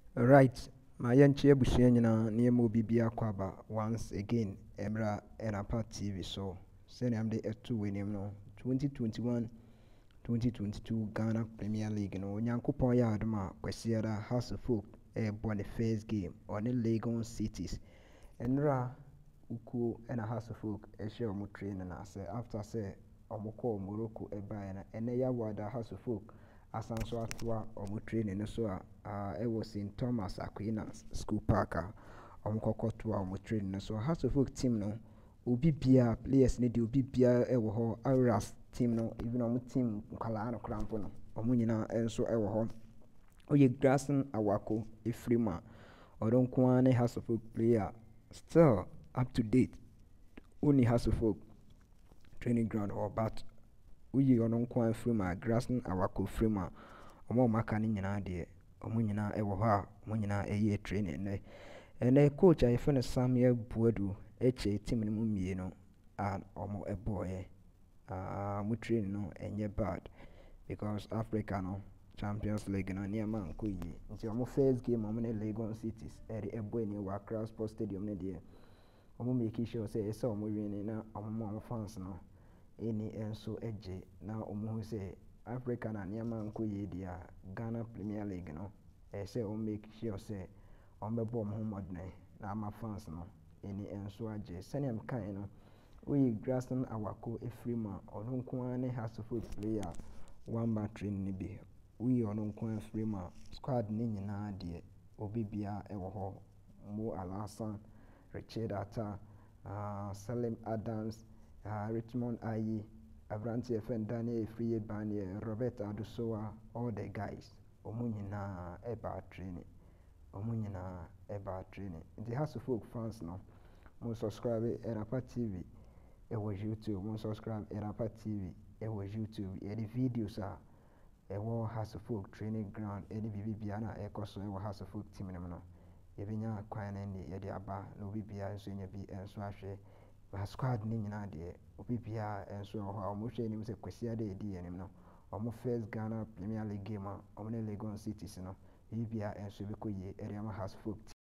Right, ma yɛnkyɛ abusua nyinaa na yɛma obi bi akɔ aba once again ɛmmra Enapa TV so sɛnea mede ɛto w'anim no 2021 2022 Ghana Premier League no Onyankopɔn yɛ adom a Kwasiada House of Folk ɛrebɔ ne first game ɔne Lagos Cities. Ɛnnora Ukuo ɛna House of Folk ɛhyɛ ɔmo training no ase after sɛ ɔmo kɔɔ Morocco ɛbaeɛ no ɛnɛ yɛawoada House of Folk asan so atoa ɔmo training no so a ɛwɔ St Thomas Aquinas School Park a ɔmo kɔkɔ toa ɔmo training no so. House of Folk team no obi biara players no deɛ obi biara ɛwɔ hɔ. Auras team no even ɔmo team nkwalaa no koraa mpo no ɔmo nyinaa ɛnso ɛwɔ hɔ. Oyɛ Grayson Awako ɛfiri mu a ɔno nko ara ne House of Folk player still up to date. Only House of Folk training ground hɔ but woyi ɔno nko ara firi mu a Grayson Awako firi mu a ɔmo aka no nyinaa deɛ ɔmo nyinaa ɛwɔ hɔ a ɔmo nyinaa ɛyɛ training nnɛ. Ɛnɛ coach a yɛfrɛ no Samuel Buadu ɛkyɛ team no mu mmienu a ɔmo ɛbɔɔyɛ. Ɔmo training no ɛnyɛ bad because Africa no Champions League no nneɛma nkɔ yie nti ɔmo first game ɔmo ne Lagos Cities ɛde ɛbɔ ani wɔ Accra Sports Stadium no deɛ ɔmo make sure sɛ ɛsɛ ɔmo win na ɔmo ma ɔmo fans no ɛni ɛnso ɛgye na ɔmo hu sɛ Africa na nneɛma nkɔ yie deɛ a Ghana Premier League no ɛsɛ ɔmo make sure sɛ ɔmo bɛbɔ ɔmo ho mmɔden na ama fans no ɛni ɛnso agye. Sɛnea mekaeɛ no woyi Grayson Awako ɛfiri mu a ɔno nko ara ne House of Folk player a wamba training no bi. Woyi ɔno nko ara ɛfiri mu a squad ne nyinaa deɛ obi biara ɛwɔ hɔ. Mo Alhassan, Richard Atta, Salim Adams, Richmond Ayi, aberanteɛ yɛfrɛ no Daniel ɛfiri Yebane, Robert Adusowa, all the guys ɔmo nyinaa ɛbaa training. Ɔmo nyinaa ɛbaa training. Nti House of Folk fans no mo subscribe Enapa TV ɛwɔ YouTube. Mo subscribe Enapa TV ɛwɔ YouTube. Yɛde videos a ɛwɔ House of Folk training ground ɛne biribi biara na ɛkɔ so ɛwɔ House of Folk team no mu no yɛbɛnya kwan no ne yɛde aba na obi biara nso nya bi ɛnso ahwɛ. Ba squad ne nyinaa deɛ obi biara ɛnso ɛwɔ hɔ a ɔmo hwɛ anim sɛ Kwasiada ɛdi anim no ɔmo first Ghana Premier League game a ɔmo ne Lagos Cities no biribi biara ɛnso ɛbɛkɔ yie ɛde ama House of Folk